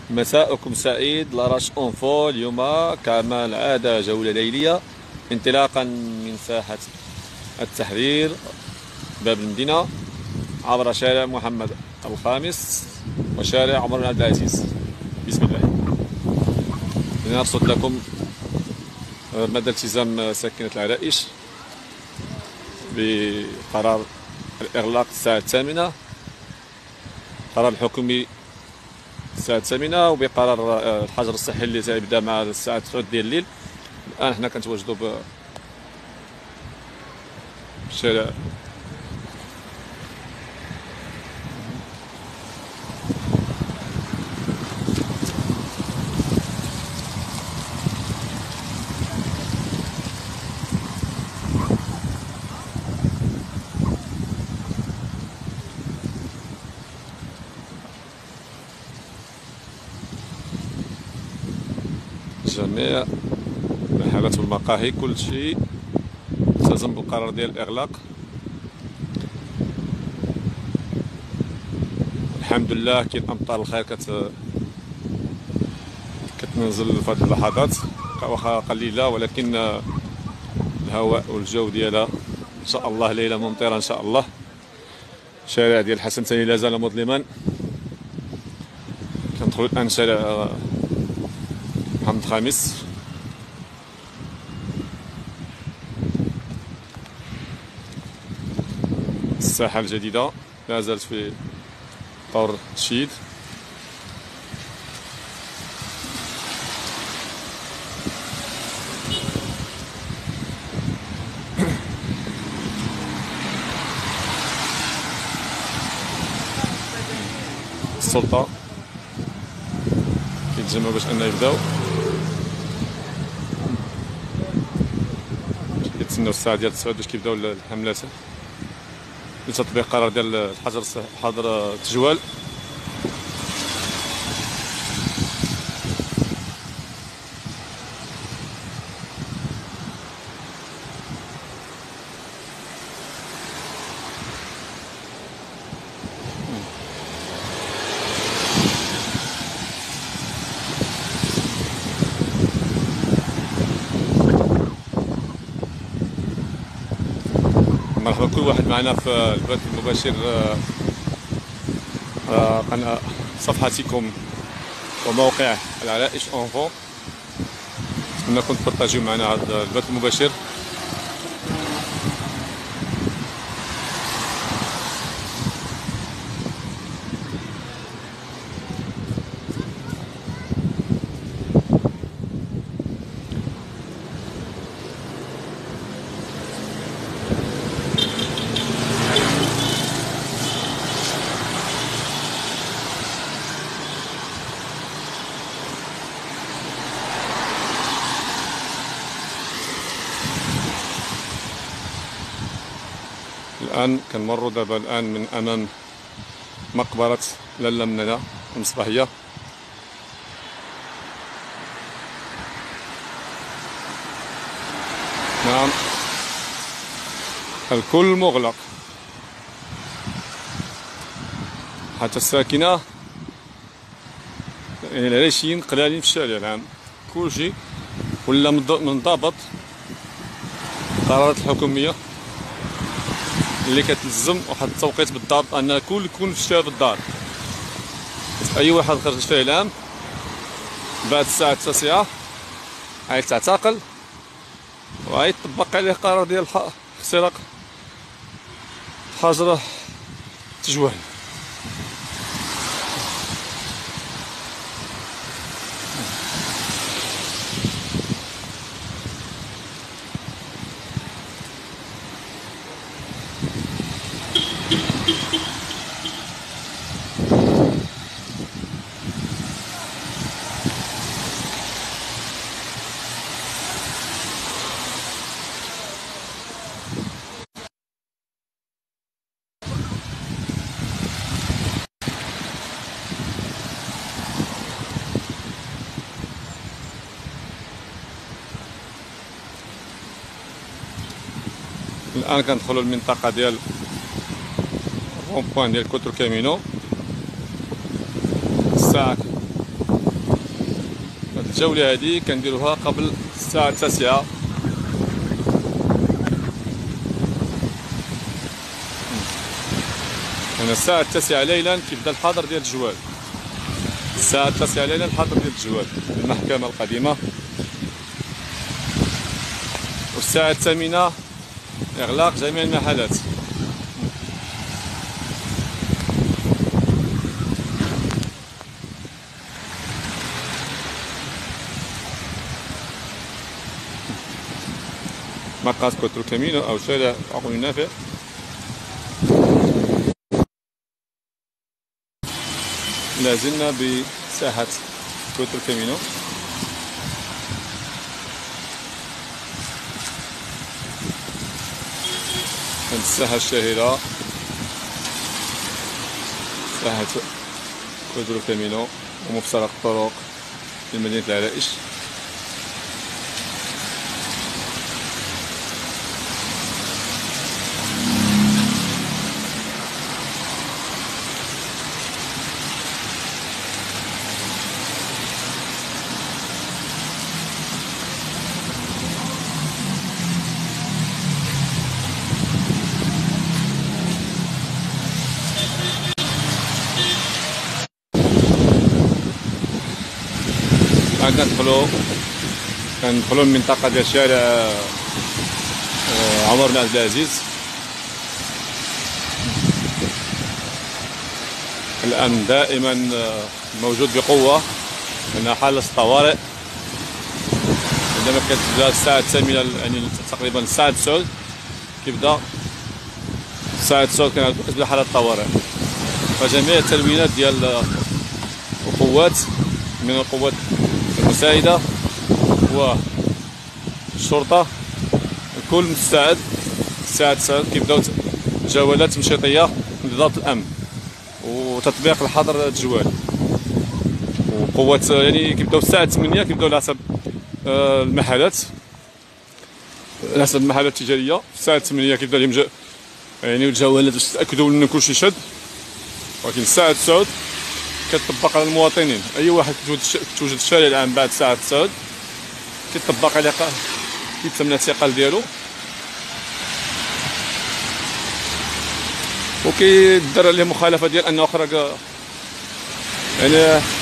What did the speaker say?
مساءكم سعيد. لاراش اونفو اليوم كما العادة جولة ليلية انطلاقا من ساحة التحرير باب المدينة عبر شارع محمد الخامس وشارع عمر بن عبد العزيز. بسم الله. لنرصد لكم مدى التزام ساكنة العرائش بقرار الإغلاق الساعة الثامنة، قرار الحكومي الساعة الثامنة، وبقرار الحجر الصحي اللي تيبدا مع الساعة 9 ديال الليل. الآن حنا كنتواجدوا بشارع جميع المحلات والمقاهي، كل شيء التزم بالقرار ديال الإغلاق. الحمد لله كاين أمطار الخير كتنزل في هذه اللحظات، واخا قليلة، ولكن الهواء والجو ديالها إن شاء الله ليلة ممطرة إن شاء الله. الشارع ديال الحسن الثاني لا زال مظلما. كندخلوا الآن شارع محمد الخامس. الساحة الجديدة لا زالت في طور التشييد. السلطة كيتجمعوا باش أنه يبداو، كيتسناو الساعة ديال 9 باش كيبداو الحملات لتطبيق قرار ديال حظر التجوال. مرحبا بكل واحد معنا في البث المباشر قناة صفحتكم وموقع العرائش اونفو. نتمنىكم تبارطاجيو معنا هذا البث المباشر. الآن كنمروا دابا الآن من أمام مقبرة لالا مننا المصباحية. نعم، الكل مغلق حتى الساكنة، يعني العرايشيين قلالين في الشارع العام. كلشي ولا منضبط القرارات الحكومية اللي كتلزم واحد التوقيت بالضبط ان الكل يكون في الشارع بالدار. اي واحد خرج الشارع العام بعد الساعه 9 غيتعتقل وغيطبق عليه قرار ديال اختراق حظر التجوال. الآن كندخلوا المنطقة ديال الرون بوان ديال كوترو كامينو. الساعة الجولة هذه كنديروها قبل الساعة 9. هنا الساعة 9 ليلا كيبدا الحاضر ديال الجوال. الساعة 9 ليلا الحاضر ديال الجوال المحكمة القديمة. والساعة 8 إغلاق جميع المحلات. مقاس كوترو كامينو أو شارع عقل النافع. لازلنا بساحة كوترو كامينو. الساحة الشهيرة ساحة كوترو كامينو ومفترق الطرق في مدينة العرائش. كندخلو المنطقة ديال شارع عمر بن عبد العزيز. الأمن دائما موجود بقوة لأنها حالة طوارئ. عندما كتبدا الساعة 8 يعني تقريبا الساعة 9 كيبدا الساعة 9 كتبدا حالة الطوارئ. فجميع التلوينات ديال القوات من القوات المساعدة والشرطة الكل مستعد. الساعة 9 كيبداو جولات تمشيطية لضبط الأمن وتطبيق الحظر الجوال. وقوات يعني كيبداو الساعة 8 كيبداو على حسب المحلات، على حسب المحلات التجارية. الساعة 8 كيبدا لهم يعني الجولات باش تأكدوا أن كلشي شاد. ولكن الساعة 9 كتطبق على المواطنين. أي واحد توجد الشارع العام بعد الساعة 9 كيطبق عليه كيتم الاعتقال ديالو وكيدار عليه مخالفة ديال أنه خرج يعني